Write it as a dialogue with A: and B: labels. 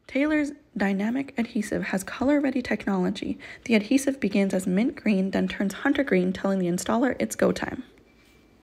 A: Taylor's Dynamic Adhesive has color-ready technology. The adhesive begins as mint green, then turns hunter green, telling the installer it's go time.